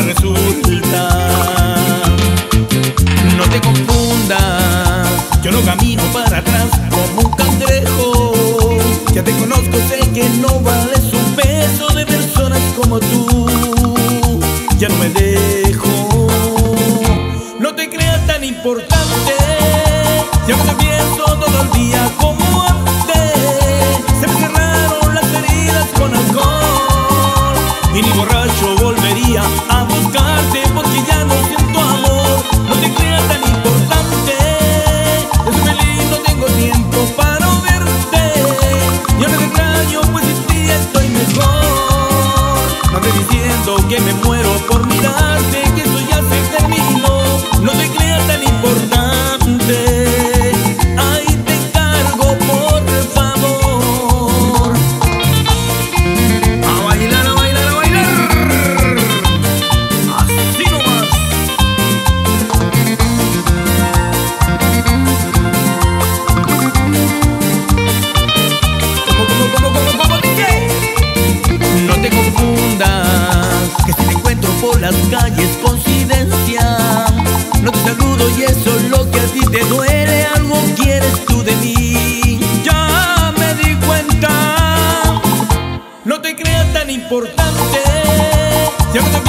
resulta. No te confundas, yo no camino para atrás como un cangrejo. Ya te conozco, sé que no vales un peso de personas como tú. Ya no me dejo, no te creas tan importante. Ya no te pienso todo el día como antes. Se me cerraron las heridas con alcohol y ni borracho volvería a buscarte porque ya no siento amor. No te creas tan importante, estoy feliz, no tengo tiempo para verte. Yo no te extraño, pues sin ti estoy mejor. No te diciendo que me muero por mirarte, que eso ya se terminó. No te creas tan importante. Por las calles, coincidencia, no te saludo y eso es lo que a ti te duele. Algo quieres tú de mí, ya me di cuenta. No te creas tan importante, ya no te